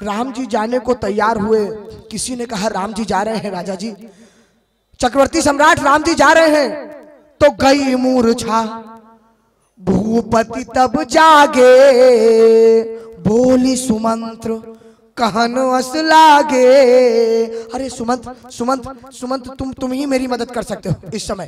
राम जी जाने को तैयार हुए। किसी ने कहा राम जी जा रहे हैं राजा जी, चक्रवर्ती सम्राट राम जी जा रहे हैं। तो गई मूर्छा भूपति तब जागे, बोली सुमंत्र कहन अस लागे। अरे सुमंत सुमंत सुमंत, तुम ही मेरी मदद कर सकते हो इस समय।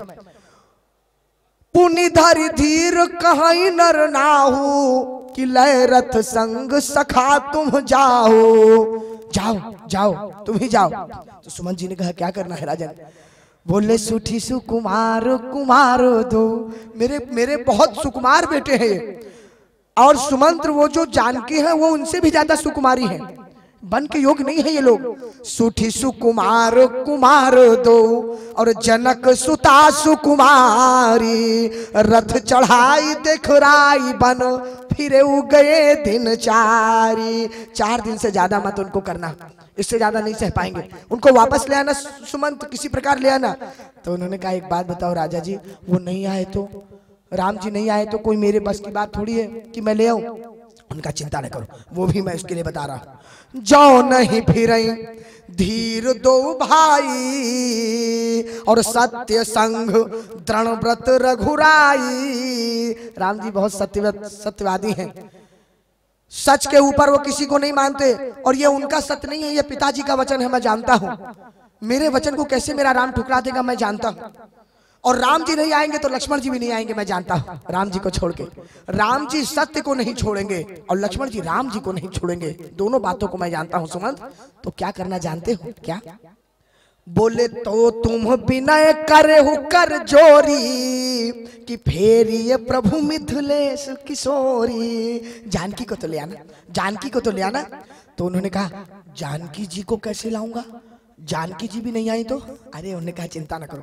पुनि धरि धीर कहीं नर नाहु, कि लय रथ संग सखा तुम जाओ। जाओ जाओ तुम ही जाओ। तो सुमंत जी ने कहा क्या करना है राजन? बोले सुठी सुकुमार कुमार दो, मेरे बहुत सुकुमार बेटे हैं ये। और सुमंत्र वो जो जानकी है वो उनसे भी ज्यादा सुकुमारी है, बन के योग नहीं है ये लोग। सुठी सुकुमार कुमार दो, और जनक सुता सुकुमारी। रथ चढ़ाई देख राई बन, फिरे गए दिन चारी। 4 दिन से ज्यादा मत उनको करना, इससे ज्यादा नहीं सह पाएंगे। उनको वापस ले आना सुमंत, किसी प्रकार ले आना। तो उन्होंने कहा एक बात बताओ राजा जी, वो नहीं आए तो, राम जी नहीं आए तो कोई मेरे बस की बात थोड़ी है कि मैं ले आऊं। उनका चिंता न करो, वो भी मैं उसके लिए बता रहा हूं। जो नहीं फिर धीर दो भाई, और सत्य संग दृढ़ व्रत रघुराई। राम जी बहुत सत्यवादी हैं, सच के ऊपर वो किसी को नहीं मानते। और ये उनका सत्य नहीं है, ये पिताजी का वचन है, मैं जानता हूं। मेरे वचन को कैसे मेरा राम ठुकरा देगा मैं जानता हूं। और राम जी नहीं आएंगे तो लक्ष्मण जी भी नहीं आएंगे, मैं जानता हूं। राम जी को छोड़ के, राम जी सत्य को नहीं छोड़ेंगे और लक्ष्मण जी राम जी को नहीं छोड़ेंगे। दोनों बातों को मैं जानता हूं सुमंत। तो क्या करना जानते हो क्या? बोले तो तुम विनय करे हो कर जोरी, कि फेरिए प्रभु मिथिलेश किशोरी। जानकी को तो ले आना, जानकी को तो ले आना। तो उन्होंने कहा जानकी जी को कैसे लाऊंगा, जानकी जी भी नहीं आई तो? अरे उन्होंने कहा चिंता न करो,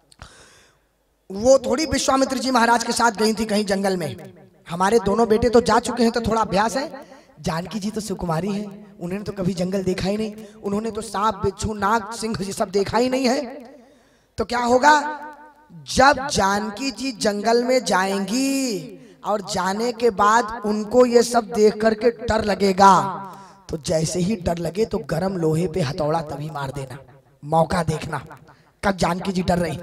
वो थोड़ी विश्वामित्र जी महाराज के साथ गई थी कहीं जंगल में। हमारे दोनों बेटे तो जा चुके हैं तो थोड़ा अभ्यास है। जानकी जी तो सुकुमारी है, उन्होंने तो कभी जंगल देखा ही नहीं, उन्होंने तो सांप बिच्छू नाग सिंह ये सब देखा ही नहीं है। तो क्या होगा, जब जानकी जी जंगल में जाएंगी और जाने के बाद उनको ये सब देख करके डर लगेगा, तो जैसे ही डर लगे तो गरम लोहे पे हथौड़ा तभी मार देना, मौका देखना कब जानकी जी डर रही।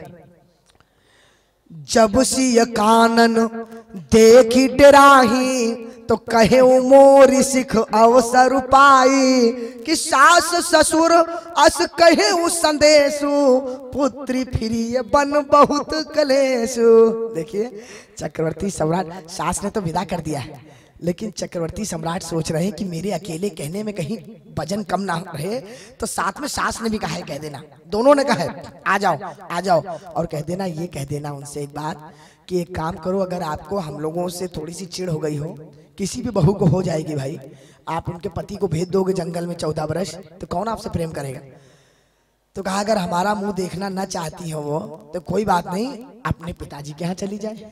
जब सिय कानन देखी डराही, तो कहे मोरी सिख अवसर पाई। कि सास ससुर अस कहे संदेशु, पुत्री फिरी बन बहुत कलेशु। देखिए चक्रवर्ती सम्राट, सास ने तो विदा कर दिया है, लेकिन चक्रवर्ती सम्राट सोच रहे हैं कि मेरे अकेले कहने में कहीं वजन कम ना रहे। तो साथ में सास ने भी कहा है कह देना, दोनों ने कहा है आ जाओ आ जाओ। और कह देना, ये कह देना उनसे एक बात कि एक काम करो, अगर आपको हम लोगों से थोड़ी सी चिढ़ हो गई हो, किसी भी बहू को हो जाएगी भाई, आप उनके पति को भेज दोगे जंगल में 14 वर्ष, तो कौन आपसे प्रेम करेगा। तो कहा अगर हमारा मुंह देखना ना चाहती हो वो, तो कोई बात नहीं, अपने पिताजी के यहाँ चली जाए।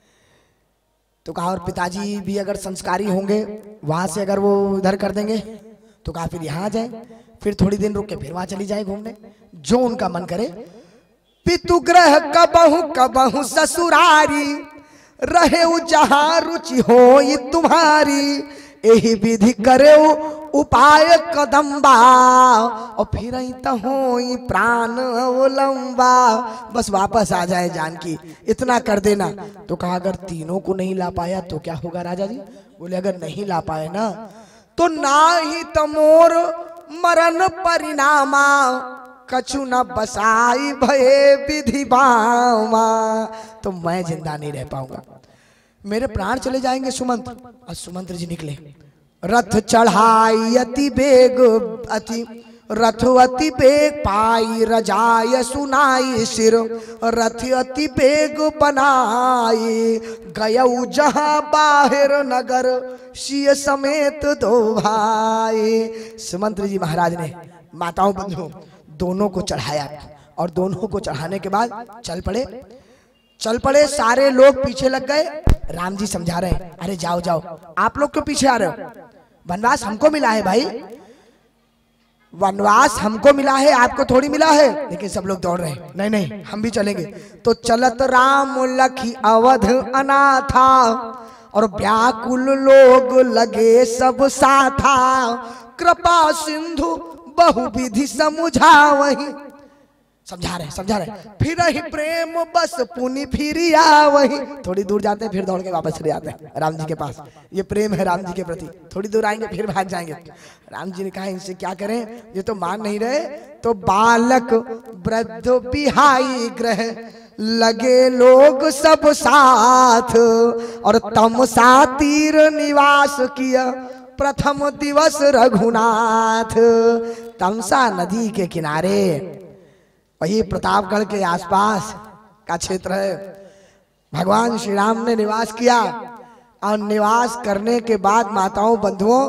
तो कहा और पिताजी भी अगर संस्कारी होंगे, वहां से अगर वो इधर कर देंगे, तो कहा फिर यहाँ आ जाए, फिर थोड़ी दिन रुक के फिर वहां चली जाए घूमने, जो उनका मन करे। पितुग्रह कबहु कबहु ससुरारी, रहे जहाँ रुचि हो तुम्हारी। यही विधि करे उपाय कदम्बा, और फिर हो प्राण अवलंबा। बस वापस आ जाए जानकी, इतना कर देना। तो कहा अगर तीनों को नहीं ला पाया तो क्या होगा राजा जी? बोले अगर नहीं ला पाए ना, तो ना ही तमोर मरण परिणामा, कछु न बसाई भये विधि बामा। तो मैं जिंदा नहीं रह पाऊंगा, मेरे प्राण चले जाएंगे सुमंत्र। और सुमंत्र जी निकले, रथ चढ़ाई अति बेग, रथ अति बेग पाई, रजाय सुनाई सिर, रथ अति बेग बनाई। गयऊ जहां बाहर नगर, सिय समेत दो भाई। सुमंत्र जी महाराज ने माताओं बंधुओं दोनों को चढ़ाया, और दोनों को चढ़ाने के बाद चल पड़े। सारे लोग पीछे लग गए। राम जी समझा रहे हैं, अरे जाओ जाओ, आप लोग क्यों पीछे आ रहे हो? वनवास हमको मिला है भाई, वनवास हमको मिला है, आपको थोड़ी मिला है। लेकिन सब लोग दौड़ रहे हैं, नहीं नहीं हम भी चलेंगे। तो चलत राम लखी अवध अनाथा, और व्याकुल लोग लगे सब साथा। कृपा सिंधु बहुविधि समझावही। समझा रहे फिर ही प्रेम बस पुनि फिर आवही। थोड़ी दूर जाते हैं फिर दौड़ के वापस चले आते हैं राम जी के पास। ये प्रेम है राम जी के प्रति। थोड़ी दूर आएंगे फिर भाग जाएंगे। राम जी ने कहा इनसे क्या करें, ये तो मान नहीं रहे। तो बालक वृद्ध बिहाई ग्रह लगे लोग सब साथ, और तमसा तीर निवास किया प्रथम दिवस रघुनाथ। तमसा नदी के किनारे, वही प्रतापगढ़ के आसपास का क्षेत्र है, भगवान श्री राम ने निवास किया। और निवास करने के बाद माताओं बंधुओं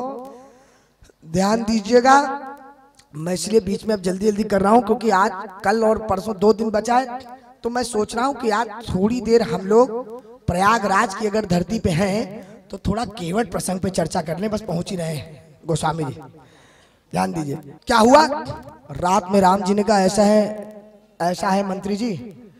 ध्यान दीजिएगा, मैं इसलिए बीच में अब जल्दी जल्दी कर रहा हूं क्योंकि आज कल और परसों 2 दिन बचा है। तो मैं सोच रहा हूं कि आज थोड़ी देर हम लोग प्रयागराज की अगर धरती पे हैं तो थोड़ा केवट प्रसंग पे चर्चा कर लें। बस पहुंच ही रहे हैं गोस्वामी जी, ध्यान दीजिए। क्या हुआ रात में, राम जी ने कहा ऐसा है मंत्री जी,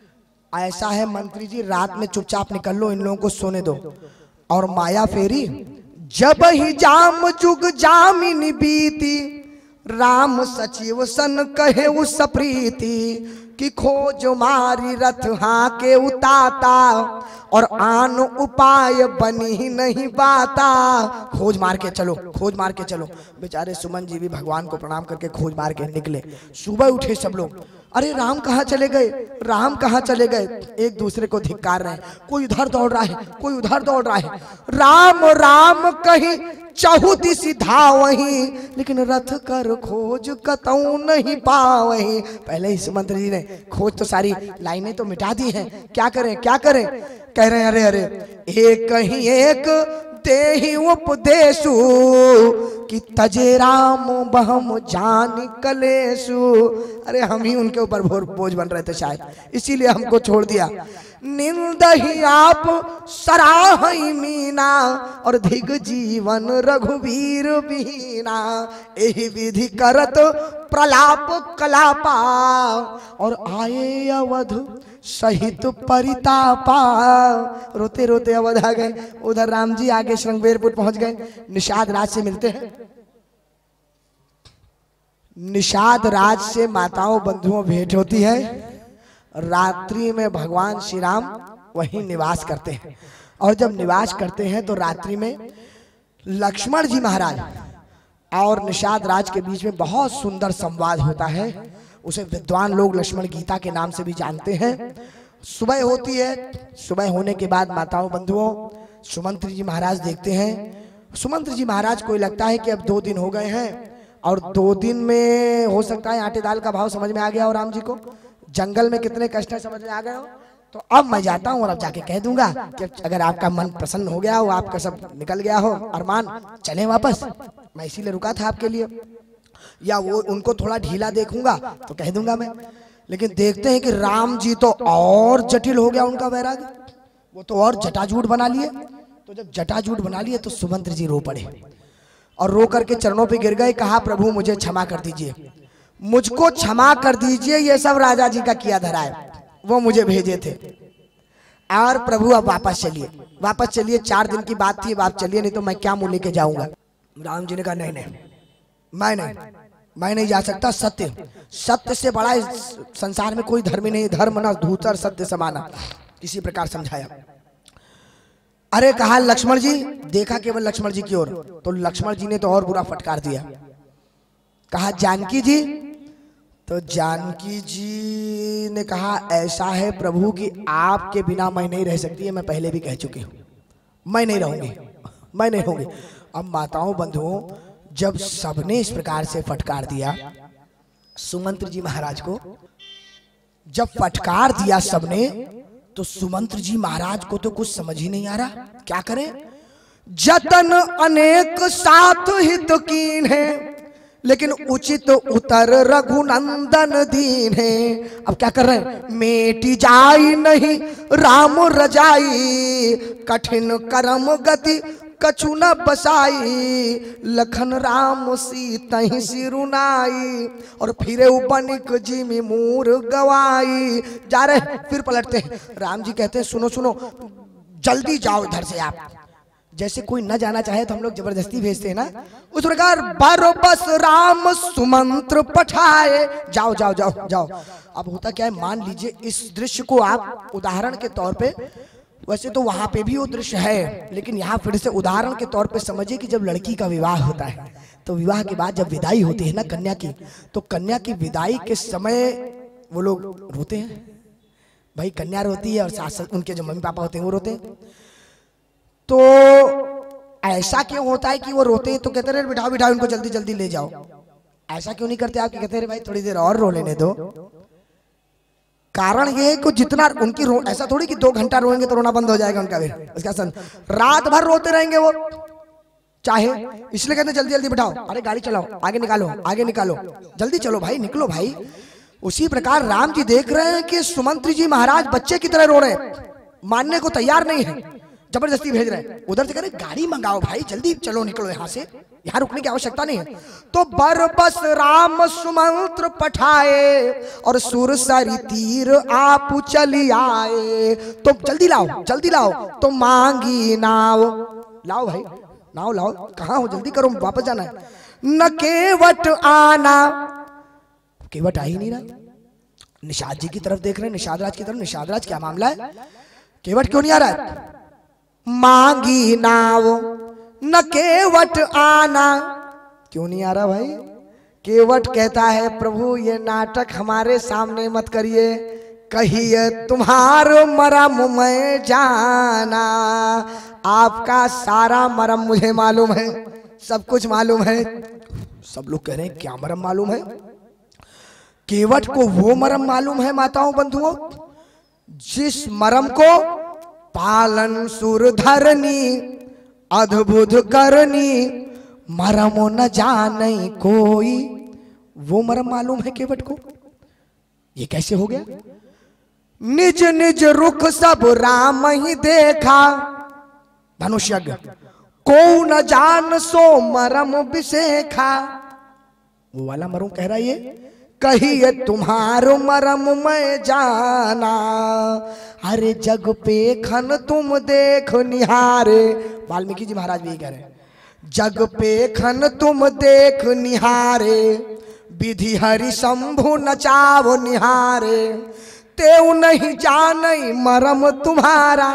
ऐसा है मंत्री जी, रात में चुपचाप निकल लो, इन लोगों को सोने दो। और माया फेरी जब ही जाम जुग जामिनी बीती, राम सचिव सन कहे उस प्रीति, कि खोज मारी रथ हाँ के उताता, और आन उपाय बनी नहीं बाता। खोज मार के चलो, खोज मार के चलो। बेचारे सुमन जी भी भगवान को प्रणाम करके खोज मार के निकले। सुबह उठे सब लोग, अरे राम कहाँ चले गए, राम कहाँ चले गए। एक दूसरे को धिक्कार रहे हैं, कोई उधर दौड़ रहा है, कोई उधर दौड़ रहा है। राम राम कहीं चहु दिशि धावही, लेकिन रथ कर खोज कतऊ नहीं पावही। पहले ही मंत्री जी ने खोज तो सारी लाइनें तो मिटा दी हैं, क्या करें क्या करें। कह रहे हैं अरे एक ही एक देहि उपदेशु, कि तजे राम बहम जान कलेशु। अरे हम ही उनके ऊपर बोझ बन रहे थे शायद, इसीलिए हमको छोड़ दिया। निंदहि आप सराहई मीना, और धिग जीवन रघुवीर बीना। एहि विधि करत प्रलाप कलापा, और आए अवध सहित परितापा। रोते रोते अवध आ गए। उधर राम जी आगे श्रृंगवेरपुर पहुंच गए। निषाद राज से मिलते हैं। निषाद राज से माताओं बंधुओं भेंट होती है। रात्रि में भगवान श्री राम वहीं निवास करते हैं। और जब निवास करते हैं तो रात्रि में लक्ष्मण जी महाराज और निषाद राज के बीच में बहुत सुंदर संवाद होता है। उसे विद्वान लोग लक्ष्मण गीता के नाम से भी जानते हैं। सुबह होती है। सुबह होने के बाद माताओं बंधुओं सुमंत्र जी महाराज देखते हैं। सुमंत्र जी महाराज को लगता है कि अब 2 दिन हो गए हैं, और 2 दिन में हो सकता है आटे दाल का भाव समझ में आ गया हो राम जी को, जंगल में कितने कष्ट है समझ में आ गए हो। तो अब मैं जाता हूँ और अब जाके कह दूंगा कि अगर आपका मन प्रसन्न हो गया हो, आपका सब निकल गया हो अरमान, चले वापस। मैं इसीलिए रुका था आपके लिए। या वो उनको थोड़ा ढीला देखूंगा तो कह दूंगा मैं। लेकिन देखते हैं कि राम जी तो और जटिल हो गया उनका वैराग्य, वो तो और जटाजूट बना लिए। तो जब जटाजूट बना लिए तो सुमंत्र जी रो पड़े और रो करके चरणों पे गिर गए। कहा प्रभु मुझे क्षमा कर दीजिए, मुझको क्षमा कर दीजिए, ये सब राजा जी का किया धरा है, वो मुझे भेजे थे। और प्रभु अब वापस चलिए, वापस चलिए, 4 दिन की बात थी, अब आप चलिए, नहीं तो मैं क्या मुंह लेके जाऊंगा। राम जी ने कहा नहीं मैं नहीं जा सकता। सत्य से बड़ा इस संसार में कोई धर्म नहीं, धर्म न धूतर सत्य समाना, इसी प्रकार समझाया। अरे कहा लक्ष्मण जी, देखा केवल लक्ष्मण जी की ओर, तो लक्ष्मण जी ने तो और बुरा फटकार दिया। कहा जानकी जी, तो जानकी जी ने कहा ऐसा है प्रभु कि आपके बिना मैं नहीं रह सकती है, मैं पहले भी कह चुकी हूं, मैं नहीं रहूंगी। अब माताओं बंधुओं जब सबने इस प्रकार से फटकार दिया सुमंत्र जी महाराज को, जब फटकार दिया सबने, तो सुमंत्र जी महाराज को तो कुछ समझ ही नहीं आ रहा क्या करें। जतन अनेक साथ हित कीन है, लेकिन उचित उतर रघुनंदन दीन है। अब क्या कर रहे हैं, मेटी जाई नहीं राम रजाई, कठिन कर्म गति कछु न बसाई, लखन राम सीतहि सिरुनाई, और फिरे बनिक जिमि मूर गवाई। जा रहे फिर पलटते हैं। राम जी कहते हैं सुनो जल्दी जाओ इधर से, आप जैसे कोई न जाना चाहे तो हम लोग जबरदस्ती भेजते हैं ना, उस प्रकार बरबस राम सुमंत्र पठाए, जाओ जाओ जाओ जाओ। अब होता क्या है, मान लीजिए इस दृश्य को आप उदाहरण के तौर पे, वैसे तो वहां पे भी वो दृश्य है, लेकिन यहाँ फिर से उदाहरण के तौर पे समझिए कि जब लड़की का विवाह होता है तो विवाह के बाद जब विदाई होती है ना कन्या की, तो कन्या की विदाई के समय वो लोग रोते हैं। भाई कन्या रोती है और सास उनके जो मम्मी पापा होते हैं वो रोते हैं। तो ऐसा क्यों होता है कि वो रोते हैं तो कहते रहे बिठाओ बिठाओ इनको जल्दी जल्दी ले जाओ, ऐसा क्यों नहीं करते आप कि कहते रहे भाई थोड़ी देर और रो लेने दो। कारण ये है कि जितना उनकी ऐसा थोड़ी कि 2 घंटा रोएंगे तो रोना बंद हो जाएगा उनका, फिर उसका सन रात भर रोते रहेंगे वो चाहे, इसलिए कहते जल्दी जल्दी बिठाओ, अरे गाड़ी चलाओ, आगे निकालो आगे निकालो, जल्दी चलो भाई निकलो भाई। उसी प्रकार राम जी देख रहे हैं कि सुमंत्री जी महाराज बच्चे की तरह रो रहे हैं, मानने को तैयार नहीं है, जबरदस्ती भेज रहे हैं। उधर से कह रहे गाड़ी मंगाओ भाई जल्दी चलो निकलो यहाँ से, यहाँ रुकने की आवश्यकता नहीं है। तो बरबस राम सुमंत्र पठाए और सुरसरी तीर आप चली आए, तो जल्दी लाओ तो मांगी नाव, लाओ भाई नाव लाओ, कहाँ हो जल्दी करो वापस जाना है। न केवट आना, केवट आ ही नहीं रहा। निषाद जी की तरफ देख रहे हैं, निषाद राज की तरफ, निषाद राज क्या मामला है, केवट क्यों नहीं आ रहा है। मांगी नाव न केवट आना, क्यों नहीं आ रहा भाई। केवट कहता है प्रभु ये नाटक हमारे सामने मत करिए, कहिए तुम्हारो मरम मैं जाना, आपका सारा मरम मुझे मालूम है, सब कुछ मालूम है। सब लोग कह रहे हैं क्या मरम मालूम है। केवट को वो मरम मालूम है माताओं बंधुओं, जिस मरम को पालन सुर धरनी अद्भुत करनी मरमो न जाने कोई, वो मरम मालूम है केवट को। ये कैसे हो गया। निज निज रुख सब राम ही देखा, धनुष्यज्ञ को न जान सो मरम बिसेखा, वो वाला मरम कह रहा है ये, कहिए तुम्हारो मरम मैं जाना, अरे जग पे खन तुम देख निहारे। वाल्मीकि जी महाराज भी यही कह रहे हैं, जग पे खन तुम देख निहारे, विधि हरि शंभु नचाव निहारे, तेऊ नहीं जाने मरम तुम्हारा।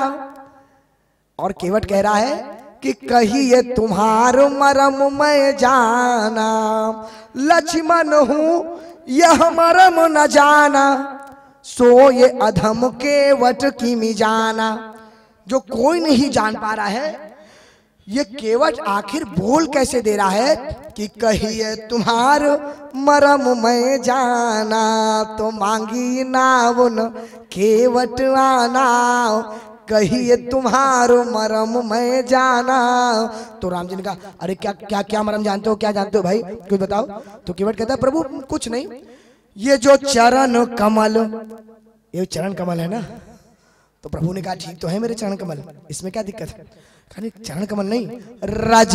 और केवट कह रहा है कि कहिए तुम्हारो मरम मैं जाना, लक्ष्मण हूं यह मरम न जाना, सो ये अधम केवट की मी जाना। जो कोई नहीं जान पा रहा है, ये केवट आखिर बोल कैसे दे रहा है कि कहिए तुम्हार मरम मैं जाना, तो मांगी नावन केवट आना, कहिए तुम्हारो मरम मैं जाना। तो राम जी ने कहा अरे क्या क्या क्या मरम जानते हो, क्या जानते हो भाई कुछ बताओ। तो केवट कहता है प्रभु कुछ नहीं, ये जो चरण कमल, ये चरण कमल है ना। तो प्रभु ने कहा ठीक तो है मेरे चरण कमल, इसमें क्या दिक्कत है। कहने चरण कमल नहीं रज,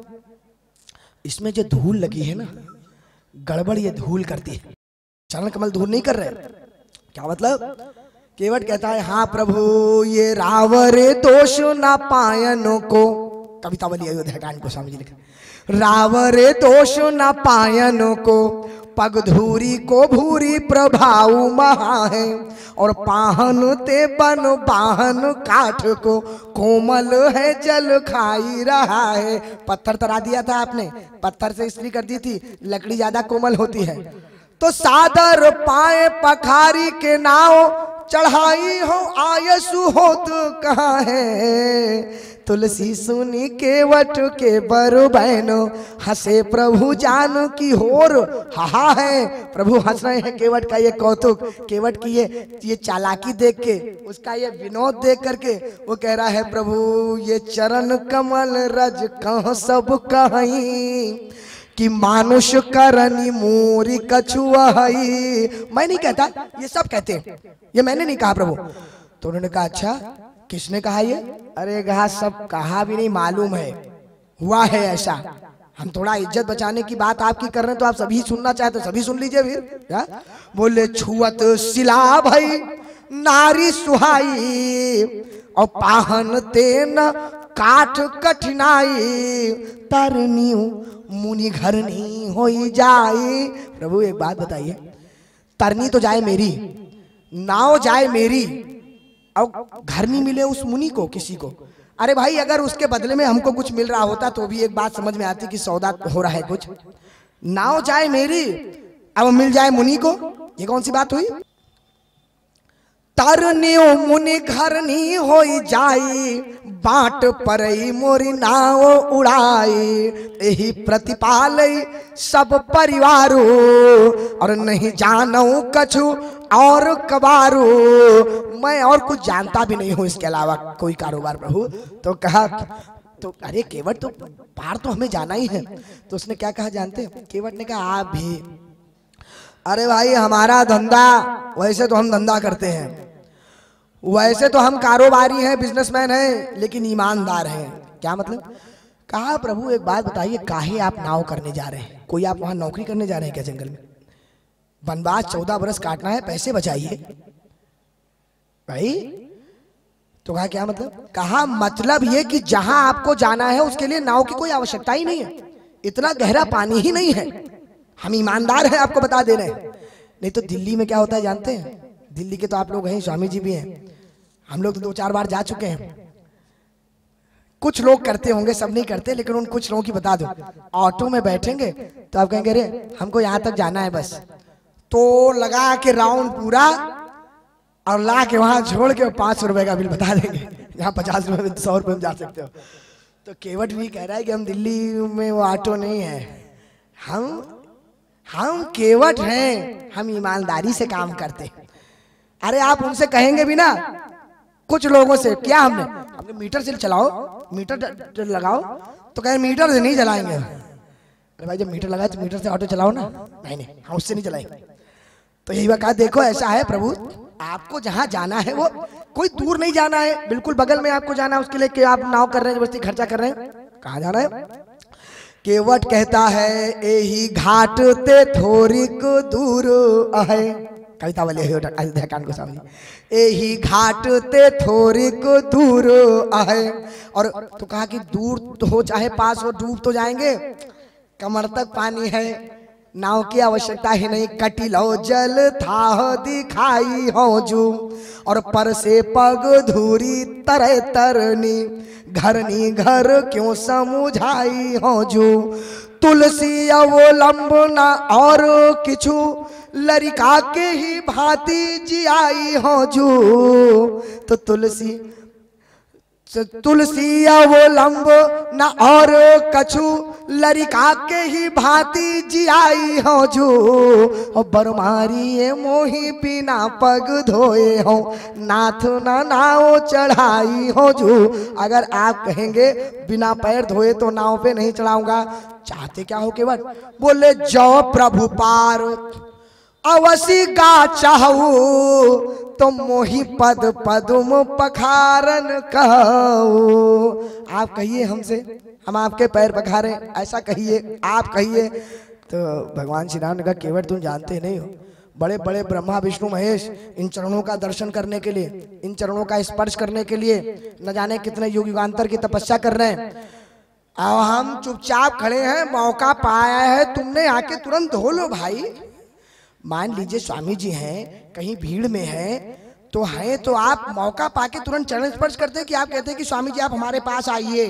इसमें जो धूल लगी है ना, गड़बड़ ये धूल करती है, चरण कमल धूल नहीं कर रहे। क्या मतलब। केवट कहता है हाँ प्रभु ये रावरे दोष ना पायनों को, कविता वाली अयोध्या कांड को स्वामी जी लिखा, रावरे दोष ना पायनों को, पग धूरी को भूरी प्रभाव महा है, और पाहन ते बन बाहन काठ को, कोमल है जल खाई रहा है। पत्थर तरा दिया था आपने, पत्थर से इस्त्री कर दी थी, लकड़ी ज्यादा कोमल होती है। तो सादर पाए पखारी के नाव, चढ़ाई हो आयसु होत कहाँ है, तुलसी सुनी केवट के बरु बहनो, हंसे प्रभु जान की होर हा है। प्रभु हंस रहे हैं केवट का ये कौतुक, केवट की ये चालाकी देख के, उसका ये विनोद देख करके वो कह रहा है प्रभु ये चरण कमल रज कह सब कहीं, कि मानुष करनी मोरी कछुआई। मैं नहीं कहता, ये सब कहते हैं, ये मैंने नहीं कहा प्रभु। तो उन्होंने कहा अच्छा किसने कहा ये। अरे कहा सब कहा भी नहीं, मालूम है हुआ है ऐसा। हम थोड़ा इज्जत बचाने की बात आपकी कर रहे हैं, तो आप सभी सुनना चाहे तो सभी सुन लीजिए फिर। बोले छुअत सिला भई नारी सुहाई, और पाहन तेन काठ कठिनाई, तरनी मुनि घरनी हो जाए। प्रभु एक बात बताइए, तरनी तो जाए मेरी, नाव जाए मेरी, और घर नहीं मिले उस मुनि को, किसी को। अरे भाई, अगर उसके बदले में हमको कुछ मिल रहा होता तो भी एक बात समझ में आती कि सौदा हो रहा है कुछ। नाव जाए मेरी, अब मिल जाए मुनि को, ये कौन सी बात हुई? तरनियो मुनि घरनी हो जाई, बाट परई मोरी नाव उड़ाई। यही प्रतिपाल सब परिवारो, और नहीं जानू कछु और कबारू। मैं और कुछ जानता भी नहीं हूँ इसके अलावा कोई कारोबार। प्रभु तो कहा, तो अरे केवट, तो पार तो हमें जाना ही है। तो उसने क्या कहा जानते हैं? केवट ने कहा आप भी, अरे भाई हमारा धंधा, वैसे तो हम धंधा करते हैं, वैसे तो हम कारोबारी हैं, बिजनेसमैन हैं, लेकिन ईमानदार हैं। क्या मतलब? कहा प्रभु एक बात बताइए, काहे आप नाव करने जा रहे हैं? कोई आप वहां नौकरी करने जा रहे हैं क्या जंगल में? वनवास 14 बरस काटना है, पैसे बचाइए भाई। तो कहा क्या मतलब? कहा मतलब ये कि जहां आपको जाना है उसके लिए नाव की कोई आवश्यकता ही नहीं है, इतना गहरा पानी ही नहीं है, हम ईमानदार हैं, आपको बता दे रहे हैं। नहीं तो दिल्ली में क्या होता है जानते हैं? दिल्ली के तो आप लोग हैं, स्वामी जी भी हैं, हम लोग तो 2-4 बार जा चुके हैं। कुछ लोग करते होंगे, सब नहीं करते, लेकिन उन कुछ लोगों की बता दो। ऑटो में बैठेंगे तो आप कहेंगे अरे हमको यहाँ तक जाना है बस, तो लगा के राउंड पूरा और ला के वहां छोड़ के 500 रुपए का बिल बता देंगे। यहाँ 50 रुपए में 100 रुपए में जा सकते हो। तो केवट भी कह रहा है कि हम दिल्ली में वो ऑटो नहीं है, हम केवट हैं, हम ईमानदारी से काम करते हैं। अरे आप उनसे कहेंगे भी ना, कुछ लोगों से, क्या हमने मीटर से चलाओ, मीटर लगाओ, तो कहें मीटर से नहीं चलाएंगे। अरे भाई जब मीटर लगाए तो मीटर से ऑटो चलाओ ना। नहीं हम उससे नहीं चलाएंगे। तो यही बात, देखो ऐसा है प्रभु, आपको जहां जाना है वो कोई दूर नहीं जाना है, बिल्कुल बगल में आपको जाना है। उसके लिए कि आप नाव कर रहे हैं, जबरदस्ती खर्चा कर रहे हैं, कहाँ जाना है? केवट कहता है यही घाट ते थोड़ीक दूर है। कविता वाले अयोध्या कांड को सामने, यही घाट ते थोड़ीक दूर है। और तो कहा कि दूर तो हो चाहे पास हो, डूब तो जाएंगे, कमर तक पानी है, नाव की आवश्यकता ही नहीं। कटिलो जल था दिखाई हो जू, और पर से पग धूरी तरह तरनी, घरनी घर क्यों समुझाई हो जू। तुलसी अवलंबना और किछु, लरिका के ही भांति जियाई हो जू। तो तुलसी अवलंब न और कछु, लरिका के ही भांति जियाई हो जू। और बरमारी मोही बिना पग धोए हो, नाथ न नाव चढ़ाई हो जू। अगर आप कहेंगे बिना पैर धोए तो नाव पे नहीं चढ़ाऊंगा, चाहते क्या हो केवट? बोले जो प्रभु पार अवसी गा चाहू, तो मोही पद पदुम पखारन कहो। आप कहिए हमसे, हम आपके पैर पखारे, ऐसा कहिए, आप कहिए। तो भगवान श्री राम ने कहा केवट तुम जानते नहीं हो, बड़े बड़े ब्रह्मा विष्णु महेश इन चरणों का दर्शन करने के लिए, इन चरणों का स्पर्श करने के लिए न जाने कितने युग युगांतर की तपस्या कर रहे हैं, और हम चुपचाप खड़े हैं, मौका पाया है तुमने आके तुरंत धो लो भाई। मान लीजिए स्वामी जी हैं, कहीं भीड़ में हैं, तो है तो आप मौका पाके तुरंत चरण स्पर्श करते हैं कि आप कहते हैं कि स्वामी जी आप हमारे पास आइए,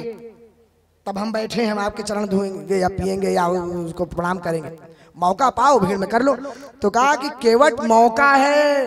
तब हम बैठे हैं, हम आपके चरण धोएंगे या पिएंगे या उसको प्रणाम करेंगे। मौका पाओ भीड़ में कर लो। तो कहा कि केवट मौका है,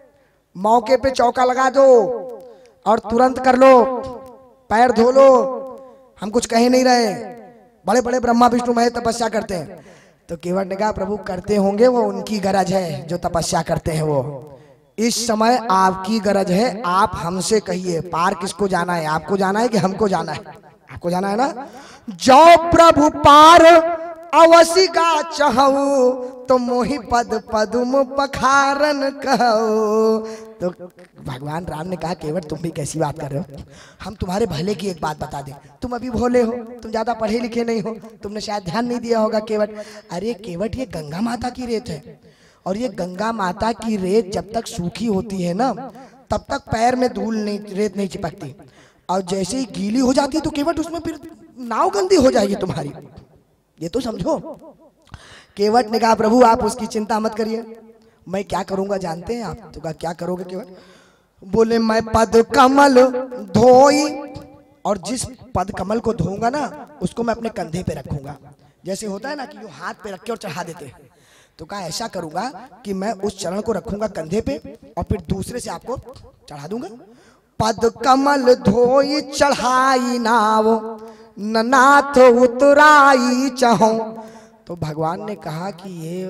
मौके पे चौका लगा दो और तुरंत कर लो, पैर धो लो, हम कुछ कह नहीं रहे, बड़े बड़े ब्रह्मा विष्णु महेश तपस्या करते हैं। तो केवट ने कहा प्रभु करते होंगे, वो उनकी गरज है जो तपस्या करते हैं, वो इस समय आपकी गरज है, आप हमसे कहिए पार किसको जाना है, आपको जाना है कि हमको जाना है? आपको जाना है ना। जो प्रभु पार अवसी का चाहू, तो मोहि पद पदुम पखारन कहो। तो भगवान राम ने कहा केवट तुम भी कैसी बात कर रहे हो, हम तुम्हारे भले की एक बात बता दें, तुम अभी भोले हो, तुम ज्यादा पढ़े लिखे नहीं हो, तुमने शायद ध्यान नहीं दिया होगा केवट। अरे केवट ये गंगा माता की रेत है, और ये गंगा माता की रेत जब तक सूखी होती है ना, तब तक पैर में धूल नहीं, रेत नहीं चिपकती। और जैसे ही गीली हो जाती है तो केवट उसमें फिर नाव गंदी हो जाएगी तुम्हारी, ये तो समझो। केवट ने कहा प्रभु आप उसकी चिंता मत करिए, मैं क्या करूंगा जानते हैं आप? तो कहा क्या करोगे केवट? बोले मैं पद कमल धोई, और जिस पद कमल को धोऊंगा ना उसको मैं अपने कंधे पे रखूंगा। जैसे होता है ना कि वो हाथ पे रख के और चढ़ा देते हैं, तो कहा ऐसा करूंगा कि मैं उस चरण को रखूंगा कंधे पे और फिर दूसरे से आपको चढ़ा दूंगा। पद कमल धोई चढ़ाई नाव, नाथ उतराई चहो। तो भगवान ने कहा कि ये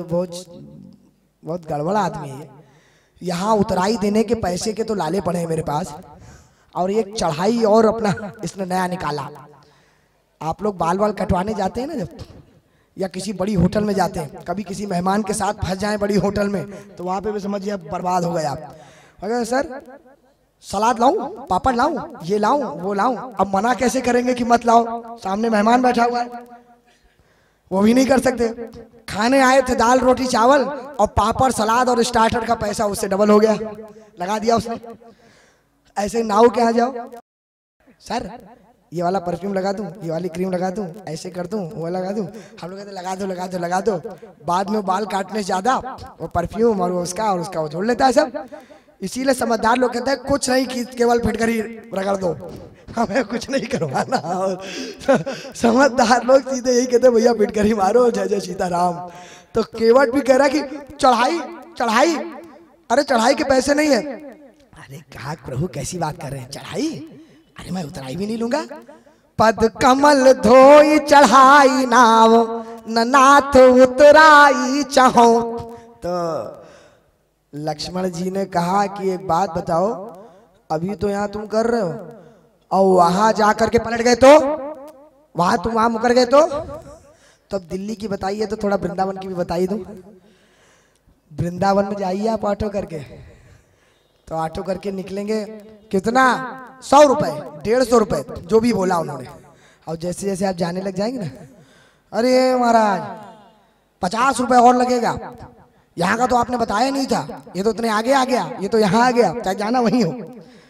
बहुत गड़बड़ आदमी है, यहाँ उतराई देने के पैसे के तो लाले पड़े हैं मेरे पास, और एक चढ़ाई और अपना इसने नया निकाला। आप लोग बाल बाल कटवाने जाते हैं ना जब, या किसी बड़ी होटल में जाते हैं, कभी किसी मेहमान के साथ फंस जाएं बड़ी होटल में, तो वहां पे भी समझिए बर्बाद हो गए आप। अगर सर सलाद लाऊं, पापड़ लाऊं, ये लाऊं, वो लाऊं, अब मना कैसे करेंगे कि मत लाओ? सामने मेहमान बैठा हुआ है, वो भी नहीं कर सकते। खाने आए थे दाल रोटी चावल और पापड़ सलाद और स्टार्टर का पैसा उससे डबल हो गया, लगा दिया उसने। ऐसे नाव के यहाँ जाओ, सर ये वाला परफ्यूम लगा दूं, ये वाली क्रीम लगा दूं, ऐसे कर दूं, वो लगा दूं। हम लोग कहते लगा दो लगा दो लगा दो, बाद में बाल काटने से ज्यादा वो परफ्यूम और उसका वो जोड़ लेता है सब। इसीलिए समझदार लोग कहते हैं कुछ नहीं की केवल फिटकरी रगड़ दो, हमें कुछ नहीं करवाना। और समझदार लोग सीधे यही कहते भैया फिटकरी मारो, जय जय सीताराम। तो केवट भी कह रहा कि चढ़ाई चढ़ाई, अरे चढ़ाई के पैसे नहीं है। अरे कहा प्रभु कैसी बात कर रहे हैं, चढ़ाई? अरे मैं उतराई भी नहीं लूंगा। पद कमल धोई चढ़ाई नाव, नाथ उतराई चहो। तो लक्ष्मण जी ने कहा कि एक बात बताओ, अभी तो यहाँ तुम कर रहे हो और वहां जाकर के पलट गए तो, वहां तुम वहां मुकर गए तो अब दिल्ली की बताइए, तो थोड़ा वृंदावन की भी बताइए। तुम वृंदावन में जाइए आप ऑटो करके, तो ऑटो करके निकलेंगे कितना, 100 रुपए 150 रुपए जो भी बोला उन्होंने। और जैसे जैसे आप जाने लग जाएंगे ना, अरे महाराज 50 रुपए और लगेगा, यहाँ का तो आपने बताया नहीं था, ये तो इतने आगे आ गया, ये तो यहाँ आ गया, चाहे जाना वहीं हो।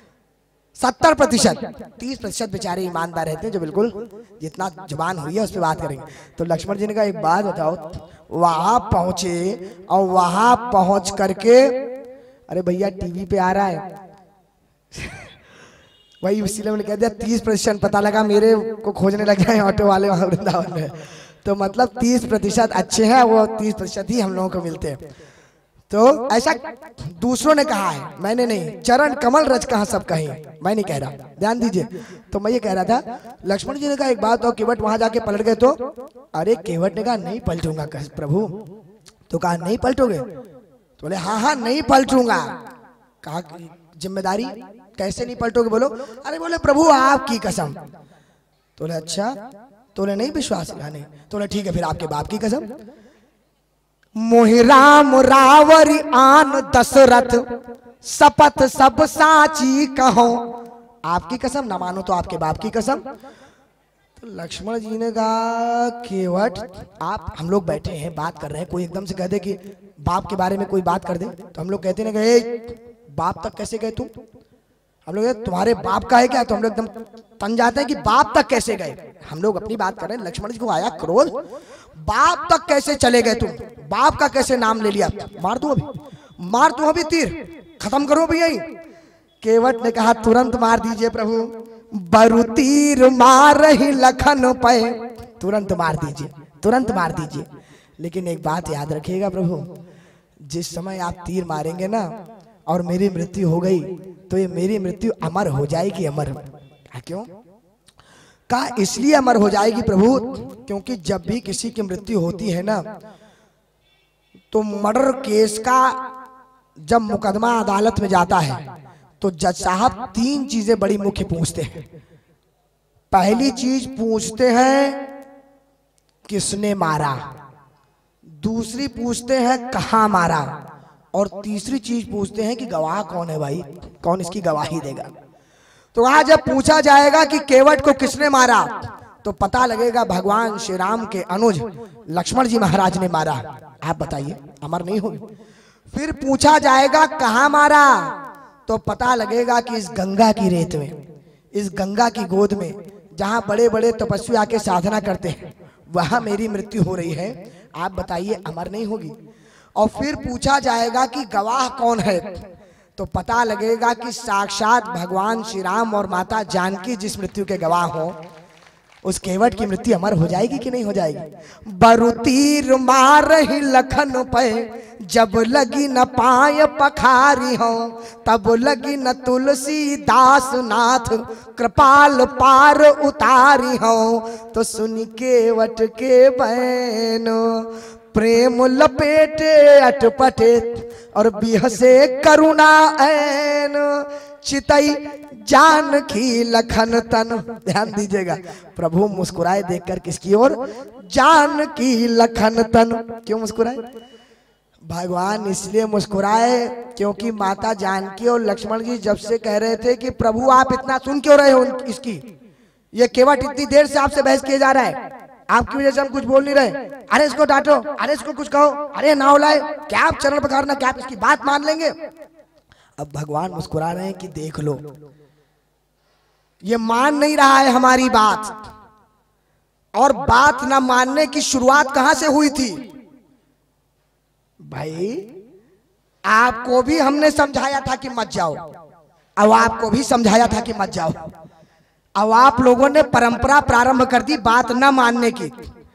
70%, 30% बेचारे ईमानदार रहते हैं जो बिल्कुल जितना जुबान हुई है उस पर बात करेंगे। तो लक्ष्मण जी ने कहा एक बात बताओ, वहां पहुंचे और वहां पहुंच करके, अरे भैया टीवी पे आ रहा है वही इसीलिए मैंने कह दिया 30% पता लगा मेरे को खोजने लग गए ऑटो वाले वहां वृंदावन में। तो मतलब 30% अच्छे हैं, वो 30% ही हम लोगों को मिलते हैं। तो ऐसा दूसरों ने कहा है, मैंने नहीं। चरण कमल रज कहाँ सब कहीं, मैं नहीं कह रहा, ध्यान दीजिए। तो मैं ये कह रहा था, लक्ष्मण जी ने कहा एक बात, और केवट वहां जाके पलट गए तो? अरे केवट ने कहा नहीं पलटूंगा प्रभु। तो कहा नहीं पलटोगे? तो बोले हाँ हाँ नहीं पलटूंगा। कहा जिम्मेदारी कैसे नहीं पलटोगे बोलो? अरे बोले प्रभु आपकी कसम। तो बोले अच्छा, तो बोले नहीं विश्वास नहीं। तो बोले ठीक है फिर आपके बाप की कसम। मोहि राम रावरी आन दशरथ, शपथ सब साची कहो। आपकी कसम, ना मानो तो आपके बाप की कसम। तो लक्ष्मण जी ने कहा केवट आप, हम लोग बैठे हैं बात कर रहे हैं, कोई एकदम से कह दे कि बाप के बारे में कोई बात कर दे, तो हम लोग कहते ना कि बाप तक कैसे गए तुम? हम लोग तुम्हारे बाप का है क्या? तो हम लोग एकदम तन जाते हैं कि बाप तक कैसे गए। हम लोग अपनी बात कर रहे हैं, लक्ष्मण जी को आया क्रोध, बाप तक कैसे चले गए तुम? बाप का कैसे नाम ले लिया? मार दूं अभी, मार दूं अभी, तीर खत्म करो भी यही। केवट ने कहा तुरंत मार दीजिए प्रभु, बरु तीर मार ही लखन पे। तुरंत मार दीजिए, तुरंत मार दीजिए। लेकिन एक बात याद रखिएगा प्रभु, जिस समय आप तीर मारेंगे ना और मेरी मृत्यु हो गई, तो ये मेरी मृत्यु अमर हो जाएगी। अमर क्यों? कहा इसलिए अमर हो जाएगी प्रभु, क्योंकि जब भी किसी की मृत्यु होती है ना, तो मर्डर केस का जब मुकदमा अदालत में जाता है, तो जज साहब 3 चीजें बड़ी मुख्य पूछते हैं। पहली चीज पूछते हैं किसने मारा, दूसरी पूछते हैं कहां मारा, और तीसरी चीज पूछते हैं कि गवाह कौन है भाई, कौन इसकी गवाही देगा। तो आज जब पूछा जाएगा कि केवट को किसने मारा, तो पता लगेगा भगवान श्री राम के अनुज लक्ष्मण जी महाराज ने मारा। आप बताइए, अमर नहीं होगी। फिर पूछा जाएगा कहां मारा, तो पता लगेगा कि इस गंगा की रेत में, इस गंगा की गोद में जहाँ बड़े बड़े तपस्वी आके साधना करते हैं वहां मेरी मृत्यु हो रही है, आप बताइए अमर नहीं होगी? और फिर पूछा जाएगा कि गवाह कौन है, तो पता लगेगा कि साक्षात भगवान श्री राम और माता जानकी जिस मृत्यु के गवाह हो, उस केवट की मृत्यु अमर हो जाएगी कि नहीं हो जाएगी? बरु तीर मार ही लखन पे, जब लगी न पाय पखारी हो, तब लगी न तुलसी दास नाथ, कृपाल पार उतारी हो। तो सुन केवट के बहनो, प्रेम लपेटे अटपटे, और बिहसे करुणा ऐन, चितई जानकी लखन तन। ध्यान दीजिएगा, प्रभु मुस्कुराए देखकर किसकी ओर? जानकी लखन तन। क्यों मुस्कुराए? भगवान इसलिए मुस्कुराए क्योंकि माता जानकी और लक्ष्मण जी जब से कह रहे थे कि प्रभु आप इतना सुन क्यों रहे हो इसकी, ये केवट इतनी देर से आपसे बहस किए जा रहा है, आपकी वजह से हम कुछ बोल नहीं रहे, अरे इसको डांटो, अरे इसको कुछ कहो, अरे ना लाए, क्या आप चरण पखारना, क्या आप इसकी बात मान लेंगे? अब भगवान मुस्कुरा रहे हैं कि देख लो, ये मान नहीं रहा है हमारी बात। और बात ना मानने की शुरुआत कहां से हुई थी? भाई आपको भी हमने समझाया था कि मत जाओ, अब आपको भी समझाया था कि मत जाओ, अब आप लोगों ने परंपरा प्रारंभ कर दी बात ना मानने की।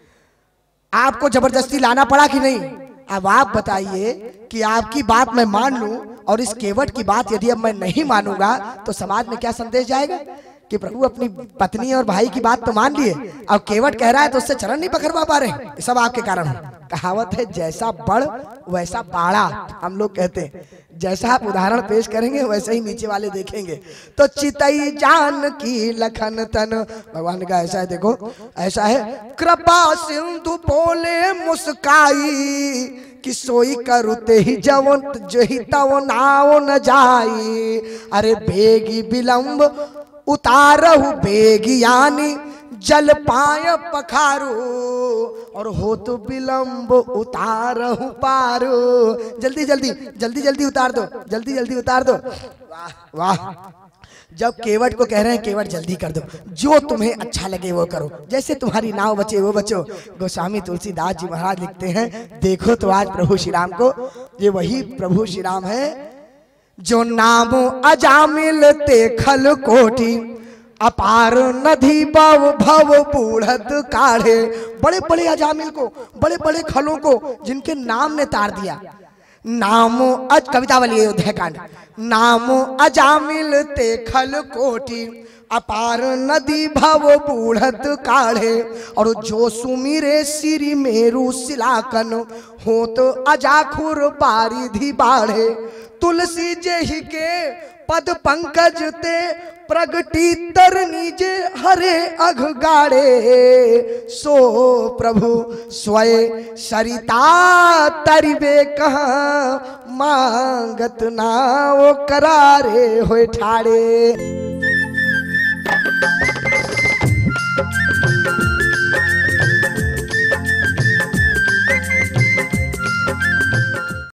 आपको जबरदस्ती लाना पड़ा कि नहीं? अब आप बताइए कि आपकी बात मैं मान लूं और इस केवट की बात यदि अब मैं नहीं मानूंगा तो समाज में क्या संदेश जाएगा कि प्रभु अपनी पत्नी और भाई की बात तो मान लिए, अब केवट कह रहा है तो उससे चरण नहीं पकड़वा पा रहे, सब आपके कारण है। कहावत है जैसा बड़ वैसा बाड़ा, हम लोग कहते हैं जैसा आप उदाहरण पेश करेंगे वैसे ही नीचे वाले देखेंगे। तो चितई जान की लखन तन, भगवान ने कहा ऐसा है, देखो ऐसा है, कृपा सिंधु बोले मुस्काई, कि सोई करुते ही जवन जो ही तव नाव न जाई, अरे बेगी विलंब उतारहु बेगियानी, जल पाय पखारू, और हो तो विलंब उतारहु पारू। जल्दी जल्दी जल्दी जल्दी उतार दो, जल्दी जल्दी उतार दो। वाह वाह, जब केवट को कह रहे हैं केवट जल्दी कर दो, जो तुम्हें अच्छा लगे वो करो, जैसे तुम्हारी नाव बचे वो बचो। गोस्वामी तुलसीदास जी महाराज लिखते हैं, देखो तो आज प्रभु श्री राम को, ये वही प्रभु श्री राम है जो नाम अजामिल ते खल कोटि, अपार नदी भव भव बूढ़त काढ़े। बड़े बड़े अजामिल को, बड़े बड़े खलों को जिनके नाम ने तार दिया, नाम अज कवितावली अयोध्याकांड, नाम अजामिल ते खल कोटि, अपार नदी भव बूढ़त काढ़े, और जो सुमिरे सिरि मेरु सिलाकन, हो तो अजाखुर बारिधि बाढ़े। तुलसी जेहि के पद पंकज ते, प्रगटी तरनी जे हरे अघ गाड़े। सो प्रभु स्वयं सरिता तरिबे कहाँ, मांगत नाव करारे होए ठाड़े।